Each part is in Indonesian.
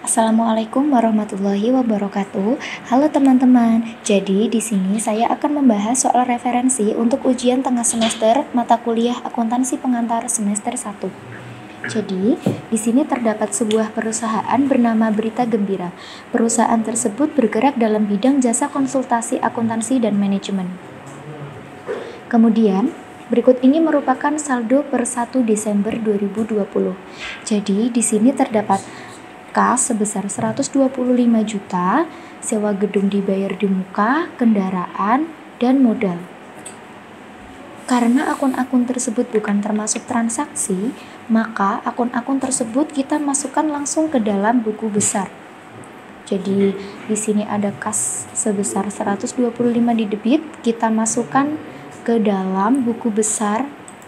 Assalamualaikum warahmatullahi wabarakatuh. Halo teman-teman. Jadi di sini saya akan membahas soal referensi untuk ujian tengah semester mata kuliah akuntansi pengantar semester 1. Jadi, di sini terdapat sebuah perusahaan bernama Berita Gembira. Perusahaan tersebut bergerak dalam bidang jasa konsultasi akuntansi dan manajemen. Kemudian, berikut ini merupakan saldo per 1 Desember 2020. Jadi, di sini terdapat kas sebesar 125 juta, sewa gedung dibayar di muka, kendaraan, dan modal. Karena akun-akun tersebut bukan termasuk transaksi, maka akun-akun tersebut kita masukkan langsung ke dalam buku besar. Jadi di sini ada kas sebesar 125 di debit, kita masukkan ke dalam buku besar.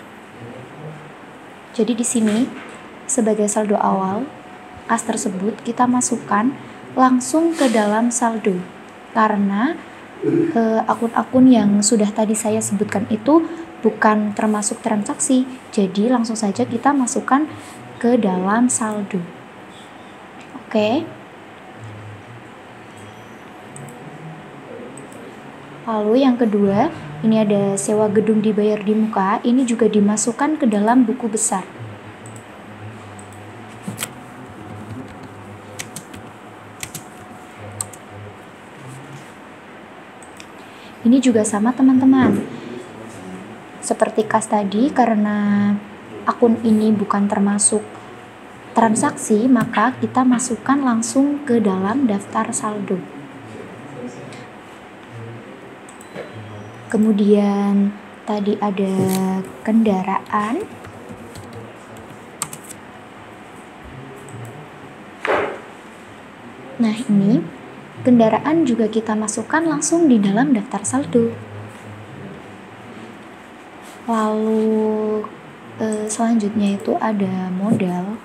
Jadi di sini sebagai saldo awal, kas tersebut kita masukkan langsung ke dalam saldo karena akun-akun yang sudah tadi saya sebutkan itu bukan termasuk transaksi, jadi langsung saja kita masukkan ke dalam saldo. Oke. Lalu yang kedua, ini ada sewa gedung dibayar di muka, ini juga dimasukkan ke dalam buku besar. Ini juga sama teman-teman. Seperti kas tadi, karena akun ini bukan termasuk transaksi, maka kita masukkan langsung ke dalam daftar saldo. Kemudian tadi ada kendaraan. Nah, ini kendaraan juga kita masukkan langsung di dalam daftar saldo. Lalu selanjutnya itu ada modal.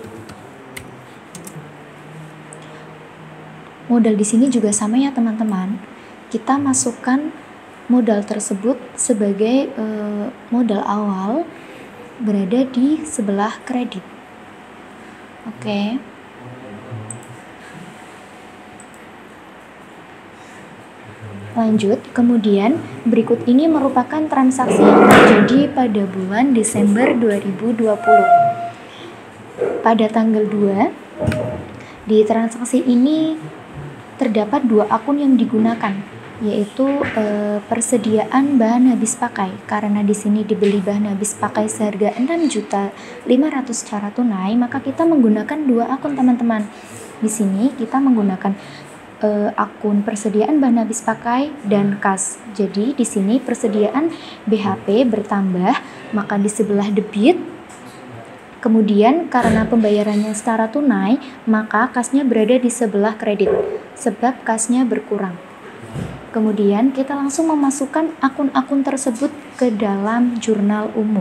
Modal di sini juga sama ya teman-teman. Kita masukkan modal tersebut sebagai modal awal berada di sebelah kredit. Oke. Lanjut, kemudian berikut ini merupakan transaksi yang terjadi pada bulan Desember 2020. Pada tanggal 2, di transaksi ini terdapat 2 akun yang digunakan, yaitu persediaan bahan habis pakai. Karena di sini dibeli bahan habis pakai seharga 6.500.000 secara tunai, maka kita menggunakan 2 akun teman-teman. Di sini kita menggunakan akun persediaan bahan habis pakai dan kas. Jadi di sini persediaan BHP bertambah, maka di sebelah debit. Kemudian karena pembayarannya secara tunai, maka kasnya berada di sebelah kredit sebab kasnya berkurang. Kemudian kita langsung memasukkan akun-akun tersebut ke dalam jurnal umum.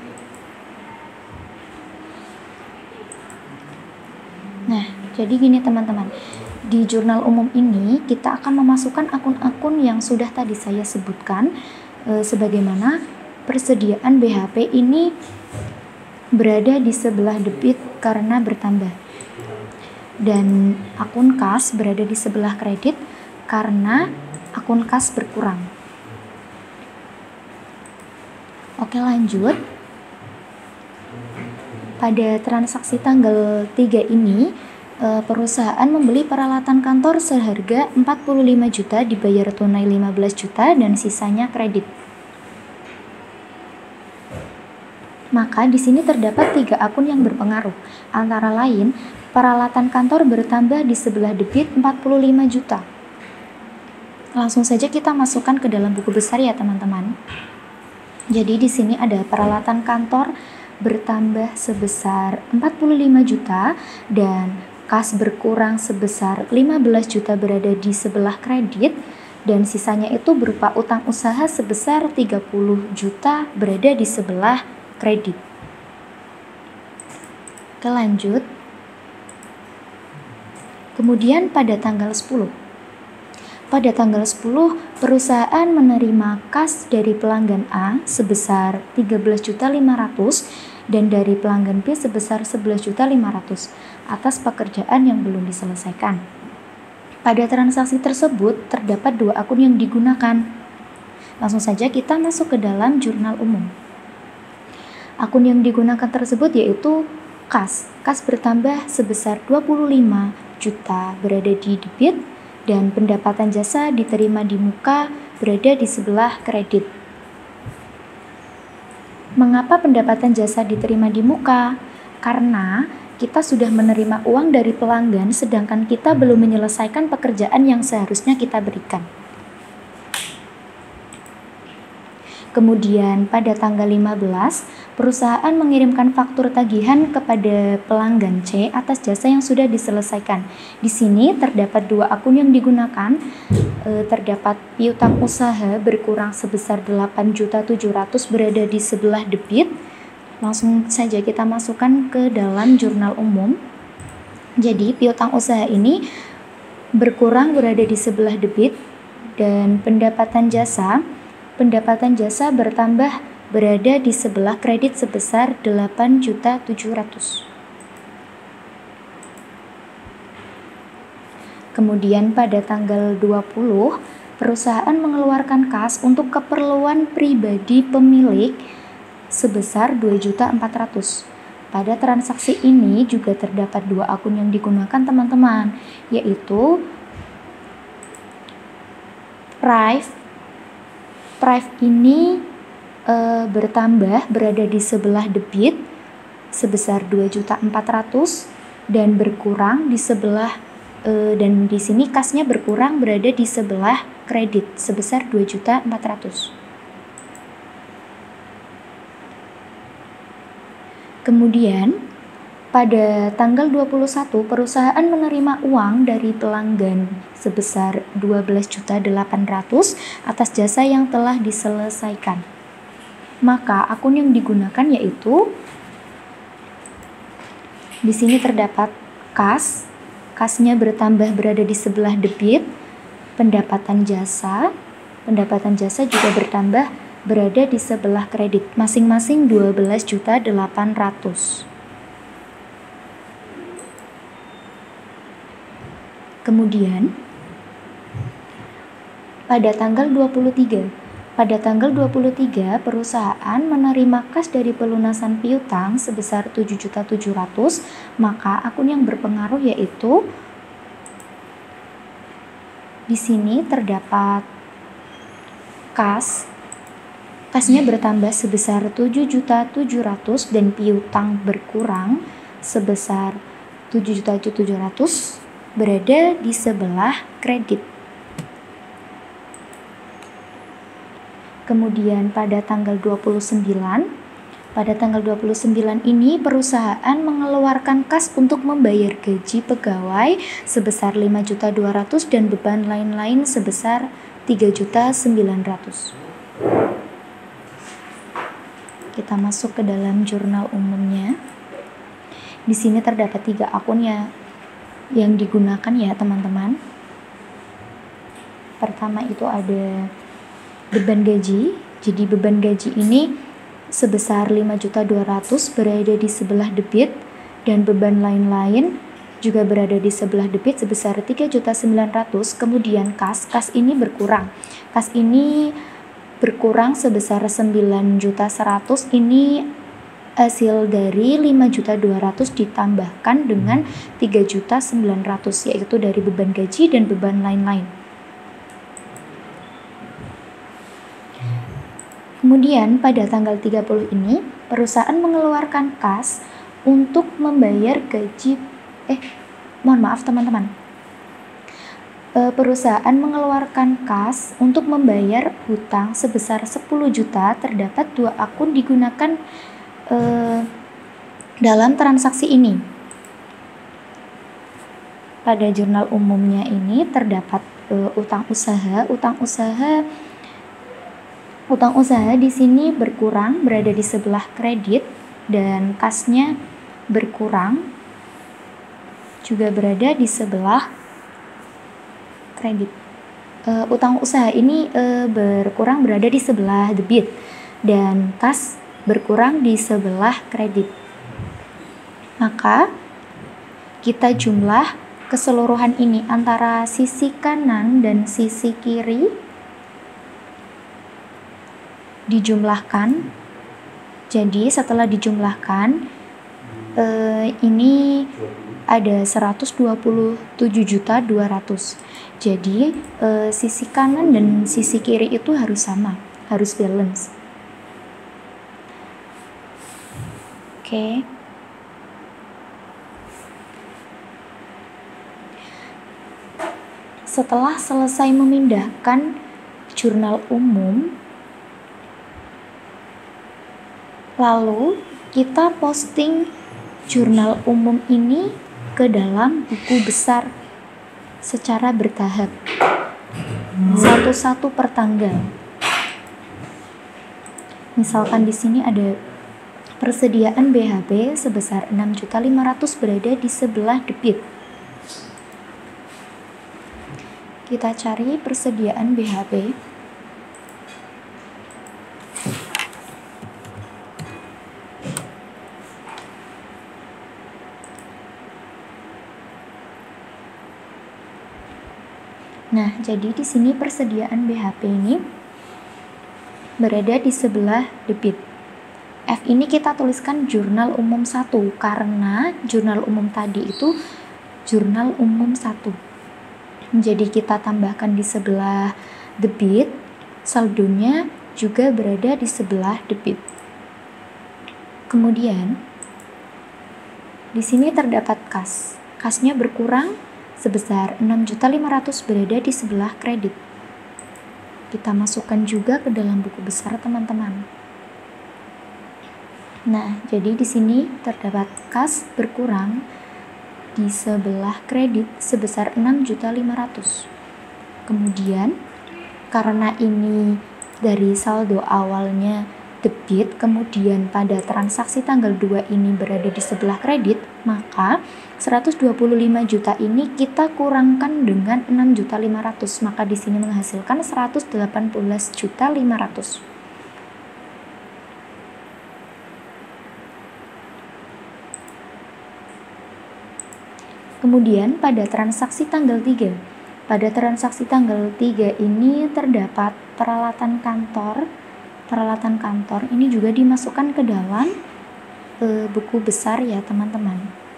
Nah, jadi gini teman-teman. Di jurnal umum ini kita akan memasukkan akun-akun yang sudah tadi saya sebutkan, sebagaimana persediaan BHP ini berada di sebelah debit karena bertambah, dan akun kas berada di sebelah kredit karena akun kas berkurang. Oke, lanjut. Pada transaksi tanggal 3 ini perusahaan membeli peralatan kantor seharga 45 juta, dibayar tunai 15 juta dan sisanya kredit. Maka di sini terdapat 3 akun yang berpengaruh. Antara lain, peralatan kantor bertambah di sebelah debit 45 juta. Langsung saja kita masukkan ke dalam buku besar ya teman-teman. Jadi di sini ada peralatan kantor bertambah sebesar 45 juta dan kas berkurang sebesar 15 juta berada di sebelah kredit, dan sisanya itu berupa utang usaha sebesar 30 juta berada di sebelah kredit. Oke, lanjut. Kemudian pada tanggal 10. Pada tanggal 10, perusahaan menerima kas dari pelanggan A sebesar 13.500.000 dan dari pelanggan B sebesar 11.500.000. atas pekerjaan yang belum diselesaikan. Pada transaksi tersebut terdapat 2 akun yang digunakan. Langsung saja kita masuk ke dalam jurnal umum. Akun yang digunakan tersebut yaitu kas. Kas bertambah sebesar 25 juta berada di debit dan pendapatan jasa diterima di muka berada di sebelah kredit. Mengapa pendapatan jasa diterima di muka? Karena kita sudah menerima uang dari pelanggan sedangkan kita belum menyelesaikan pekerjaan yang seharusnya kita berikan. Kemudian pada tanggal 15, perusahaan mengirimkan faktur tagihan kepada pelanggan C atas jasa yang sudah diselesaikan. Di sini terdapat 2 akun yang digunakan. Terdapat piutang usaha berkurang sebesar 8.700.000 berada di sebelah debit. Langsung saja kita masukkan ke dalam jurnal umum. Jadi piutang usaha ini berkurang berada di sebelah debit dan pendapatan jasa bertambah berada di sebelah kredit sebesar 8.700.000. Kemudian pada tanggal 20, perusahaan mengeluarkan kas untuk keperluan pribadi pemilik sebesar 2.400.000. Pada transaksi ini juga terdapat 2 akun yang digunakan teman-teman, yaitu Prive ini bertambah berada di sebelah debit sebesar 2.400.000 dan berkurang di sebelah dan di sini kasnya berkurang berada di sebelah kredit sebesar 2.400.000. Kemudian pada tanggal 21 perusahaan menerima uang dari pelanggan sebesar 12.800.000 atas jasa yang telah diselesaikan. Maka akun yang digunakan yaitu di sini terdapat kas. Kasnya bertambah berada di sebelah debit. Pendapatan jasa juga bertambah berada di sebelah kredit, masing-masing 12.800.000. Kemudian pada tanggal 23 perusahaan menerima kas dari pelunasan piutang sebesar 7.700.000, maka akun yang berpengaruh yaitu di sini terdapat kasnya bertambah sebesar 7.700.000 dan piutang berkurang sebesar 7.700.000 berada di sebelah kredit. Kemudian pada tanggal 29 ini perusahaan mengeluarkan kas untuk membayar gaji pegawai sebesar 5.200.000 dan beban lain-lain sebesar 3.900.000. Kita masuk ke dalam jurnal umumnya. Di sini terdapat 3 akun yang digunakan ya teman-teman. Pertama itu ada beban gaji. Jadi beban gaji ini sebesar 5.200.000 berada di sebelah debit dan beban lain-lain juga berada di sebelah debit sebesar 3.900.000. Kemudian kas ini berkurang. Kas ini berkurang sebesar 9.100.000. Ini hasil dari 5.200.000 ditambahkan dengan 3.900.000, yaitu dari beban gaji dan beban lain-lain. Kemudian pada tanggal 30 ini perusahaan mengeluarkan kas untuk membayar gaji perusahaan mengeluarkan kas untuk membayar hutang sebesar 10 juta. Terdapat 2 akun digunakan dalam transaksi ini. Pada jurnal umumnya ini terdapat utang usaha. Utang usaha di sini berkurang berada di sebelah kredit dan kasnya berkurang juga berada di sebelah kredit. Utang usaha ini berkurang berada di sebelah debit dan kas berkurang di sebelah kredit. Maka kita jumlah keseluruhan ini antara sisi kanan dan sisi kiri dijumlahkan. Jadi setelah dijumlahkan ini ada 127.200.000. Jadi sisi kanan dan sisi kiri itu harus sama, harus balance. Oke. Setelah selesai memindahkan jurnal umum, lalu kita posting jurnal umum ini ke dalam buku besar secara bertahap, satu-satu per tanggal. Misalkan di sini ada persediaan BHP sebesar 6.500.000 berada di sebelah debit. Kita cari persediaan BHP. Nah, jadi di sini persediaan BHP ini berada di sebelah debit. F ini kita tuliskan jurnal umum 1 karena jurnal umum tadi itu jurnal umum 1. Jadi kita tambahkan di sebelah debit, saldonya juga berada di sebelah debit. Kemudian di sini terdapat kas. Kasnya berkurang sebesar 6.500.000 berada di sebelah kredit. Kita masukkan juga ke dalam buku besar, teman-teman. Nah, jadi di sini terdapat kas berkurang di sebelah kredit sebesar 6.500.000. Kemudian karena ini dari saldo awalnya debit, kemudian pada transaksi tanggal 2 ini berada di sebelah kredit, maka 125 juta ini kita kurangkan dengan 6.500.000, maka di sini menghasilkan 118.500.000. Kemudian pada transaksi tanggal 3. Pada transaksi tanggal 3 ini terdapat peralatan kantor. Peralatan kantor ini juga dimasukkan ke dalam buku besar ya, teman-teman.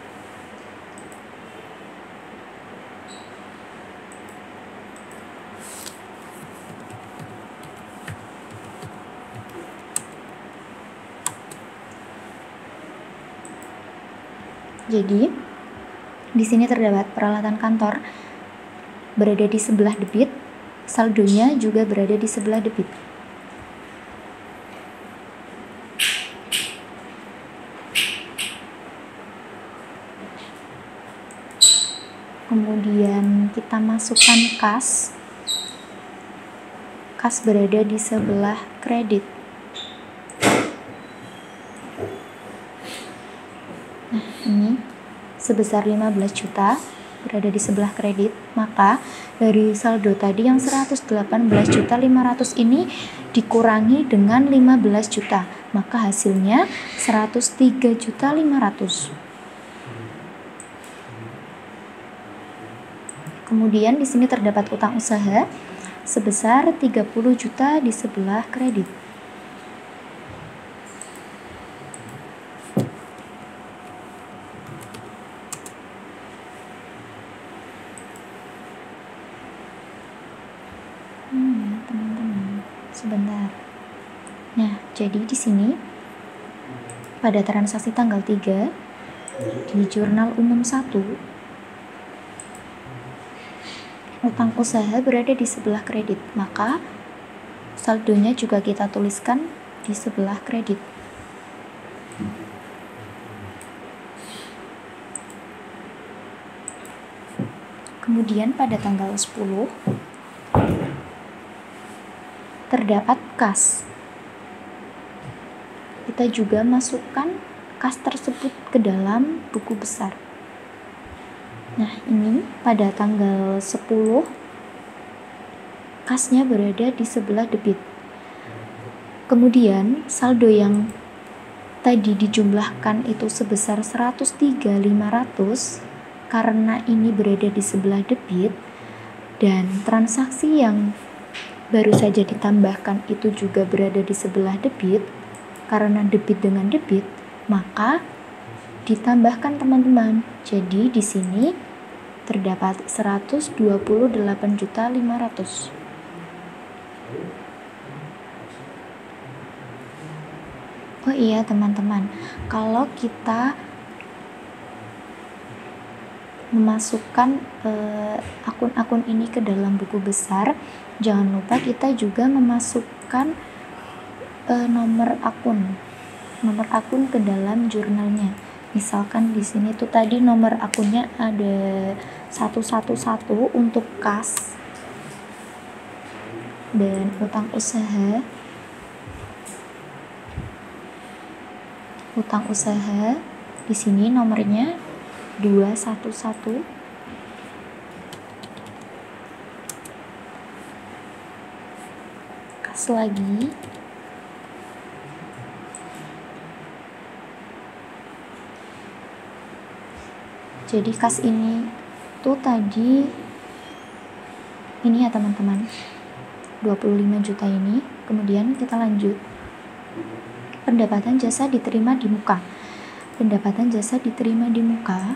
Jadi di sini terdapat peralatan kantor berada di sebelah debit, saldonya juga berada di sebelah debit. Kemudian kita masukkan kas. Kas berada di sebelah kredit. Nah, ini sebesar 15 juta berada di sebelah kredit, maka dari saldo tadi yang 118.500.000 ini dikurangi dengan 15 juta, maka hasilnya 103.500.000. Kemudian di sini terdapat utang usaha sebesar 30 juta di sebelah kredit. Sebentar. Nah, jadi di sini pada transaksi tanggal 3 di jurnal umum 1 utang usaha berada di sebelah kredit, maka saldonya juga kita tuliskan di sebelah kredit. Kemudian pada tanggal 10 terdapat kas. Kita juga masukkan kas tersebut ke dalam buku besar. Nah, ini pada tanggal 10 kasnya berada di sebelah debit. Kemudian saldo yang tadi dijumlahkan itu sebesar 103.500 karena ini berada di sebelah debit dan transaksi yang baru saja ditambahkan itu juga berada di sebelah debit, karena debit dengan debit, maka ditambahkan teman-teman. Jadi di sini terdapat 128.500.000. Oh iya teman-teman, kalau kita memasukkan akun-akun ini ke dalam buku besar, jangan lupa kita juga memasukkan nomor akun ke dalam jurnalnya. Misalkan di sini tuh tadi nomor akunnya ada 111 untuk kas dan utang usaha. Di sini nomornya 211. Kas lagi. Jadi kas ini tuh tadi ini ya teman-teman, 25 juta ini. Kemudian kita lanjut. Pendapatan jasa diterima di muka. Pendapatan jasa diterima di muka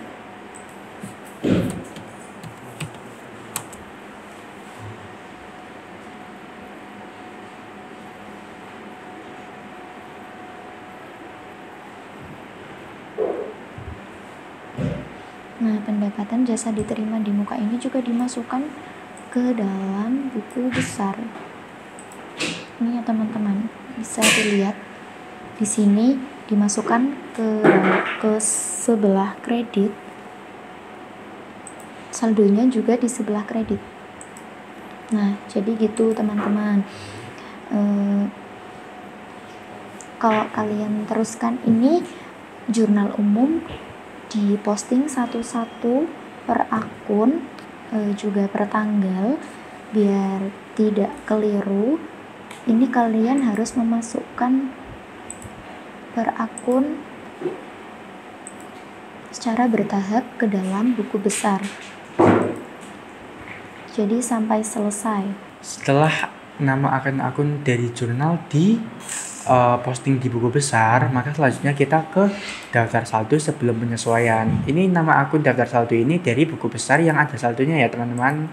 pendapatan jasa diterima di muka ini juga dimasukkan ke dalam buku besar. Ini ya teman-teman, bisa dilihat di sini dimasukkan ke sebelah kredit. Saldonya juga di sebelah kredit. Nah, jadi gitu teman-teman. Kalau kalian teruskan ini jurnal umum diposting satu-satu per akun, juga per tanggal, biar tidak keliru. Ini kalian harus memasukkan per akun secara bertahap ke dalam buku besar. Jadi sampai selesai. Setelah nama akun-akun dari jurnal di posting di buku besar, maka selanjutnya kita ke daftar saldo sebelum penyesuaian. Ini nama akun daftar saldo ini dari buku besar yang ada saldonya ya teman-teman.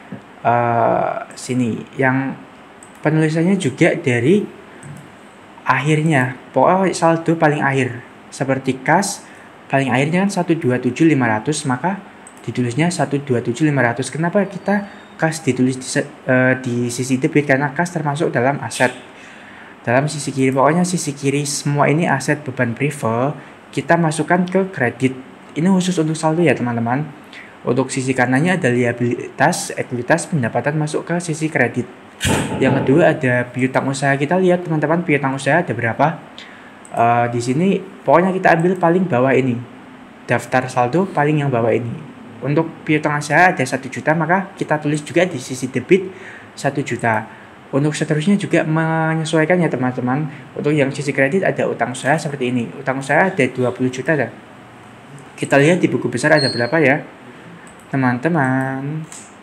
Sini yang penulisannya juga dari akhirnya, pokoknya saldo paling akhir. Seperti kas paling akhirnya kan 127.500, maka ditulisnya 127.500. Kenapa kita kas ditulis di sisi debit? Karena kas termasuk dalam aset. Dalam sisi kiri, pokoknya sisi kiri semua ini aset beban prive, kita masukkan ke kredit. Ini khusus untuk saldo ya teman-teman. Untuk sisi kanannya ada liabilitas, ekuitas, pendapatan masuk ke sisi kredit. Yang kedua ada piutang usaha. Kita lihat teman-teman, piutang usaha ada berapa. Di sini pokoknya kita ambil paling bawah ini, daftar saldo paling yang bawah ini. Untuk piutang usaha ada 1 juta, maka kita tulis juga di sisi debit 1 juta. Untuk seterusnya juga menyesuaikan ya teman-teman. Untuk yang sisi kredit ada utang usaha seperti ini. Utang usaha ada 20 juta dah. Kita lihat di buku besar ada berapa ya teman-teman.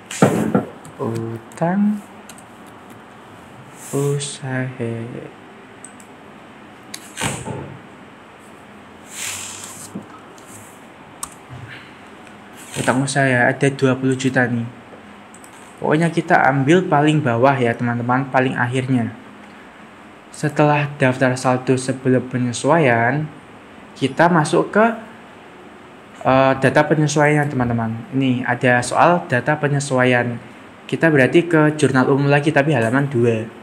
Utang usaha ada 20 juta nih. Pokoknya kita ambil paling bawah ya teman-teman, paling akhirnya. Setelah daftar saldo sebelum penyesuaian, kita masuk ke data penyesuaian teman-teman. Ini ada soal data penyesuaian. Kita berarti ke jurnal umum lagi tapi halaman 2.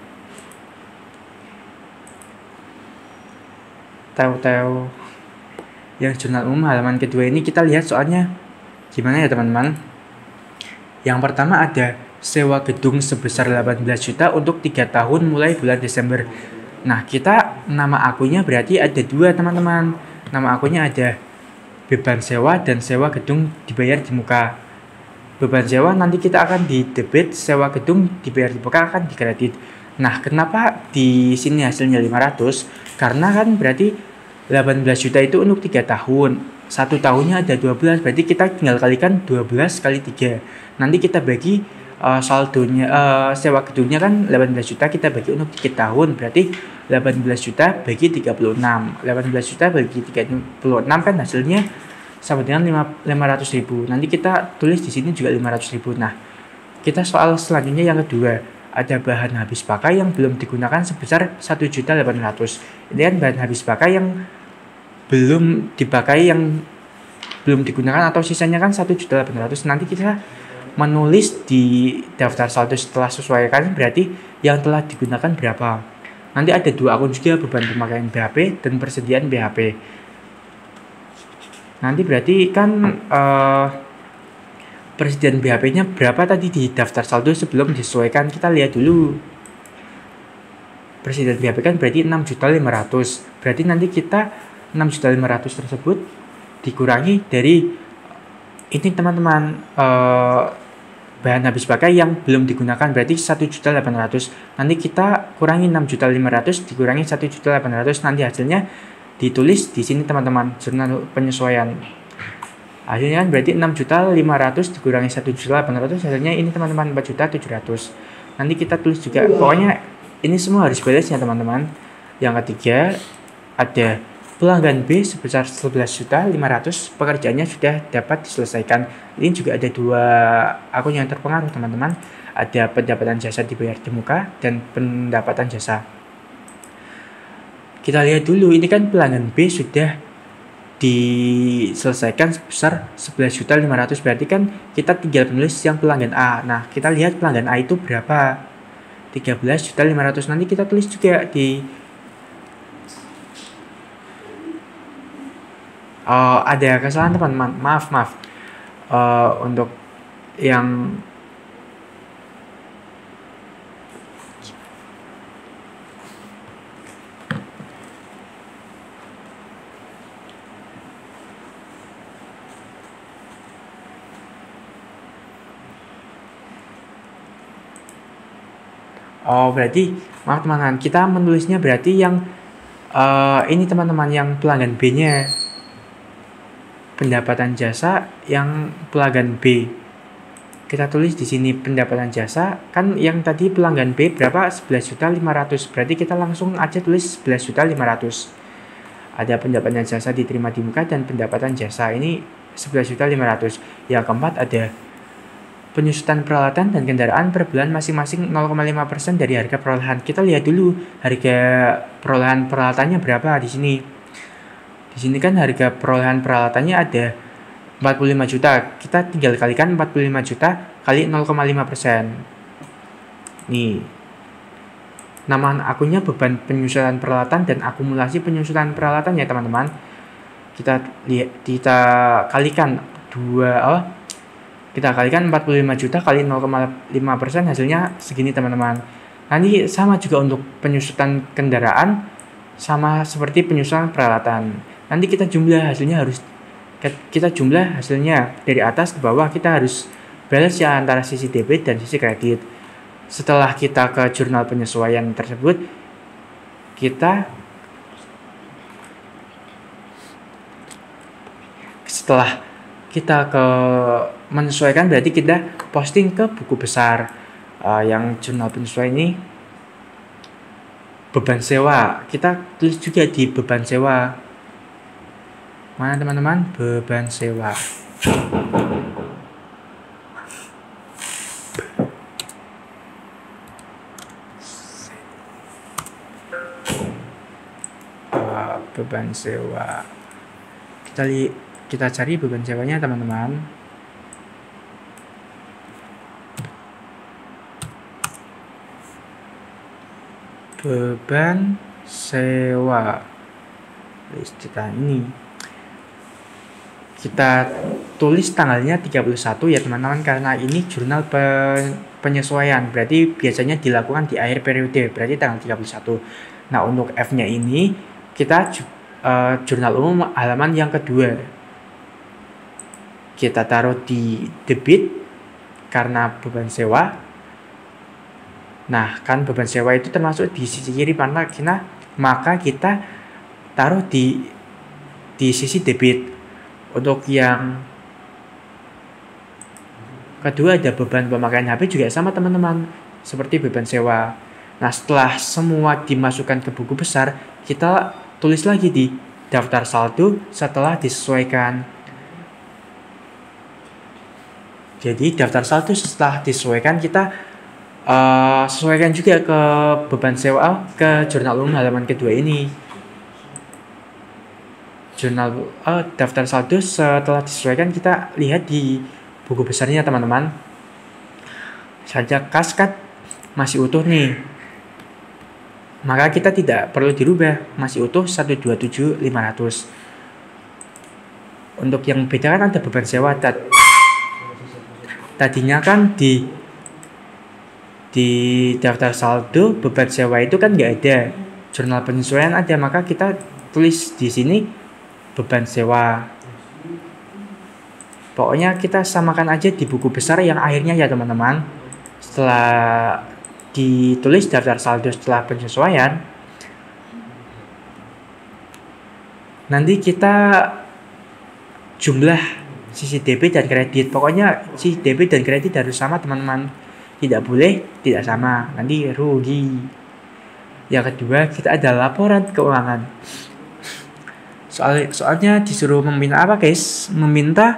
Tahu yang jurnal umum halaman kedua ini kita lihat soalnya gimana ya teman-teman. Yang pertama ada sewa gedung sebesar 18 juta untuk 3 tahun mulai bulan Desember. Nah, kita nama akunnya berarti ada 2 teman-teman. Nama akunnya ada beban sewa dan sewa gedung dibayar di muka. Beban sewa nanti kita akan di debit, sewa gedung dibayar di muka akan di kredit. Nah, kenapa di sini hasilnya 500? Karena kan berarti 18 juta itu untuk 3 tahun. 1 tahunnya ada 12, berarti kita tinggal kalikan 12 kali 3. Nanti kita bagi saldonya, sewa gedungnya kan 18 juta, kita bagi untuk 3 tahun, berarti 18 juta bagi 36. 18 juta bagi 36 kan hasilnya sama dengan 500.000. Nanti kita tulis di sini juga 500.000. Nah, kita soal selanjutnya yang kedua, ada bahan habis pakai yang belum digunakan sebesar 1.800.000. Ini kan bahan habis pakai yang belum dipakai, yang belum digunakan atau sisanya kan 1.800.000. Nanti kita menulis di daftar saldo setelah sesuaikan, berarti yang telah digunakan berapa. Nanti ada 2 akun juga, beban pemakaian BHP dan persediaan BHP. Nanti berarti kan persediaan BHP-nya berapa tadi di daftar saldo sebelum disesuaikan. Kita lihat dulu. Persediaan BHP kan berarti 6.500.000. Berarti nanti kita 6.500.000 tersebut dikurangi dari ini teman-teman, bahan habis pakai yang belum digunakan, berarti 1.800.000. Nanti kita kurangi 6.500.000 dikurangi 1.800.000, nanti hasilnya ditulis di sini teman-teman, jurnal penyesuaian. Hasilnya kan berarti 6.500.000 dikurangi 1.800.000, hasilnya ini teman-teman 4.700.000. Nanti kita tulis juga, pokoknya ini semua harus beres ya teman-teman. Yang ketiga ada pelanggan B sebesar 11.500.000, pekerjaannya sudah dapat diselesaikan. Ini juga ada 2 akun yang terpengaruh teman-teman. Ada pendapatan jasa dibayar di muka dan pendapatan jasa. Kita lihat dulu, ini kan pelanggan B sudah diselesaikan sebesar 11.500.000, berarti kan kita tinggal menulis yang pelanggan A. Nah, kita lihat pelanggan A itu berapa, 13.500.000. Nanti kita tulis juga di ada kesalahan teman-teman, maaf untuk yang berarti maaf teman-teman, kita menulisnya berarti yang ini teman-teman, yang pelanggan B-nya, pendapatan jasa yang pelanggan B. Kita tulis di sini pendapatan jasa, kan yang tadi pelanggan B berapa, 11.500.000, berarti kita langsung aja tulis 11.500.000. Ada pendapatan jasa diterima di muka dan pendapatan jasa, ini 11.500.000. Yang keempat ada penyusutan peralatan dan kendaraan per bulan masing-masing 0,5% dari harga perolehan. Kita lihat dulu harga perolehan peralatannya berapa di sini. Di sini kan harga perolehan peralatannya ada 45 juta. Kita tinggal kalikan 45 juta kali 0,5%. Nih. Nama akunnya beban penyusutan peralatan dan akumulasi penyusutan peralatan ya teman-teman. Kita kalikan kita kalikan 45 juta kali 0,5%, hasilnya segini teman-teman. Nanti sama juga untuk penyusutan kendaraan, sama seperti penyusutan peralatan. Nanti kita jumlah hasilnya dari atas ke bawah, kita harus balance ya antara sisi debit dan sisi kredit. Setelah kita ke jurnal penyesuaian tersebut, setelah kita ke menyesuaikan, berarti kita posting ke buku besar. Yang jurnal penyesuaian ini beban sewa, kita tulis juga di beban sewa. Mana teman-teman, beban sewa. Beban sewa. Kita cari beban sewanya teman-teman. Beban sewa listitan ini kita tulis tanggalnya 31 ya teman-teman, karena ini jurnal penyesuaian, berarti biasanya dilakukan di akhir periode, berarti tanggal 31. Nah, untuk F-nya ini kita jurnal umum halaman yang kedua. Kita taruh di debit karena beban sewa. Nah, kan beban sewa itu termasuk di sisi kiri mana, maka kita taruh di sisi debit. Untuk yang kedua ada beban pemakaian HP juga sama teman-teman, seperti beban sewa. Nah, setelah semua dimasukkan ke buku besar, kita tulis lagi di daftar saldo setelah disesuaikan. Jadi daftar saldo setelah disesuaikan, kita sesuaikan juga ke beban sewa ke jurnal umum halaman kedua ini. Daftar saldo setelah disesuaikan kita lihat di buku besarnya teman-teman. Saja kas kan masih utuh nih, maka kita tidak perlu dirubah, masih utuh 127.500. Untuk yang beda kan ada beban sewa. Tadinya kan di daftar saldo beban sewa itu kan nggak ada, jurnal penyesuaian ada, maka kita tulis di sini beban sewa. Pokoknya kita samakan aja di buku besar yang akhirnya ya teman-teman. Setelah ditulis daftar saldo setelah penyesuaian, nanti kita jumlah sisi debit dan kredit. Pokoknya sisi debit dan kredit harus sama teman-teman, tidak boleh tidak sama, nanti rugi. Yang kedua kita ada laporan keuangan. Soalnya disuruh meminta apa guys? Meminta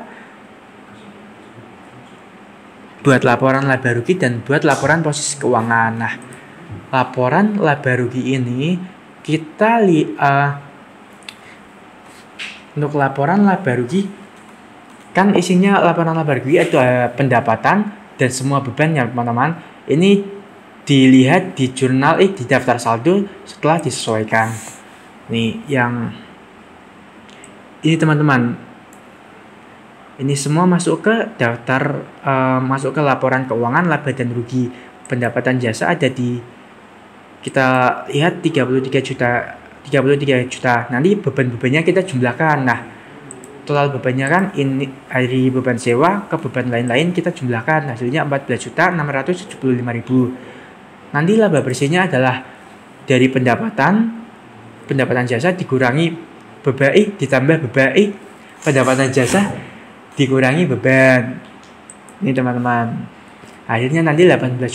buat laporan laba rugi dan buat laporan posisi keuangan. Nah, laporan laba rugi ini kita untuk laporan laba rugi kan isinya laporan laba rugi ada pendapatan dan semua beban ya teman-teman. Ini dilihat di jurnal di daftar saldo setelah disesuaikan. Nih yang ini teman-teman. Ini semua masuk ke daftar masuk ke laporan keuangan laba dan rugi. Pendapatan jasa ada di kita lihat 33 juta. Nanti beban-bebannya kita jumlahkan. Nah, total bebannya kan ini dari beban sewa ke beban lain-lain kita jumlahkan, hasilnya 14.675.000. Nanti laba bersihnya adalah dari pendapatan jasa dikurangi ditambah pendapatan jasa dikurangi beban. Ini teman-teman. Akhirnya nanti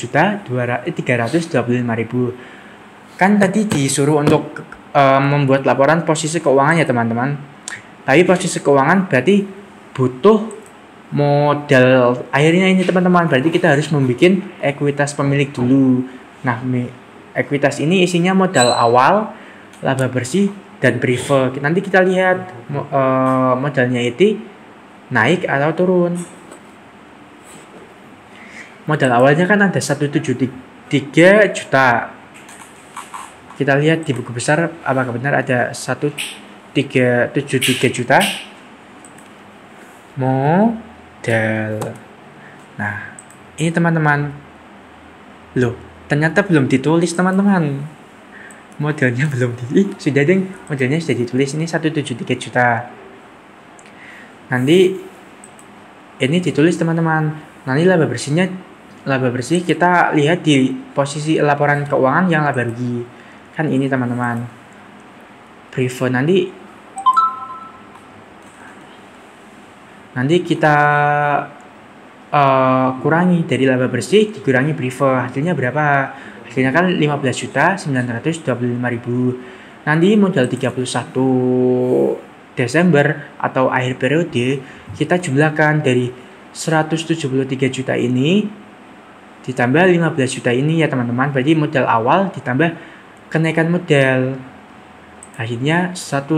18.325.000. Kan tadi disuruh untuk membuat laporan posisi keuangan ya teman-teman. Tapi posisi keuangan berarti butuh modal akhirnya ini teman-teman. Berarti kita harus membuat ekuitas pemilik dulu. Nah, ekuitas ini isinya modal awal, laba bersih, dan preferred. Nanti kita lihat modalnya itu naik atau turun. Modal awalnya kan ada 173 juta. Kita lihat di buku besar apakah benar ada 173 juta modal. Nah, ini teman-teman. Loh, ternyata belum ditulis teman-teman. Modelnya belum sudah deh, modelnya sudah ditulis ini 173 juta. Nanti ini ditulis teman-teman. Nanti laba bersih kita lihat di posisi laporan keuangan yang laba rugi. Kan ini teman-teman. Preferred nanti kita kurangi dari laba bersih dikurangi preferred, hasilnya berapa? Hasilnya kan 15.925.000. Nanti modal 31 Desember atau akhir periode kita jumlahkan dari 173 juta ini ditambah 15 juta ini ya teman-teman. Berarti modal awal ditambah kenaikan modal, akhirnya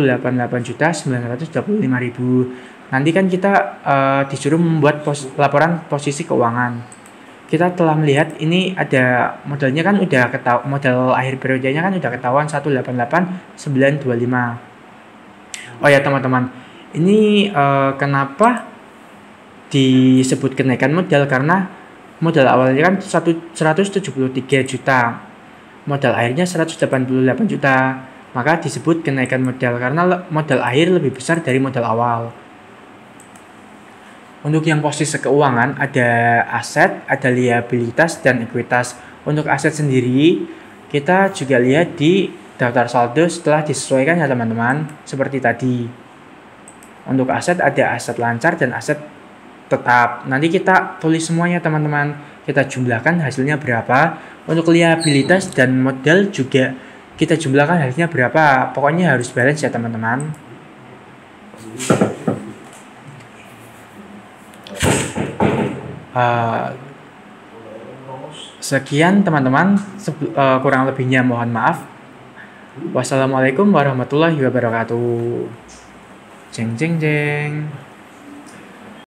188.925.000. Nanti kan kita disuruh membuat laporan posisi keuangan. Kita telah melihat ini ada modalnya kan udah ketahuan, modal akhir periodenya kan udah ketahuan 188.925. Oh ya teman-teman, ini kenapa disebut kenaikan modal? Karena modal awalnya kan 173 juta, modal akhirnya 188 juta, maka disebut kenaikan modal karena modal akhir lebih besar dari modal awal. Untuk yang posisi keuangan ada aset, ada liabilitas, dan ekuitas. Untuk aset sendiri kita juga lihat di daftar saldo setelah disesuaikan ya teman-teman, seperti tadi. Untuk aset ada aset lancar dan aset tetap. Nanti kita tulis semuanya teman-teman. Kita jumlahkan hasilnya berapa. Untuk liabilitas dan modal juga kita jumlahkan hasilnya berapa. Pokoknya harus balance ya teman-teman. Sekian teman-teman, kurang lebihnya mohon maaf. Wassalamualaikum warahmatullahi wabarakatuh. Jeng jeng jeng.